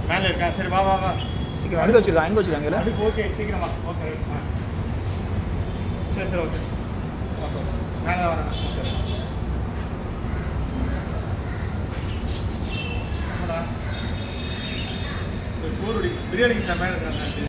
மேலே இருக்கா? சரி வா வா வா. சீக்கிரம் அடுக்க வச்சிருக்காங்க, எங்கே வச்சிருக்காங்க? அதுக்கு ஓகே, சீக்கிரமா. ஓகே சரி சரி ஓகே. மேலே வரேன். ஓகே சோறு பிரியாணிக்கு சார் மேலே இருக்காங்க.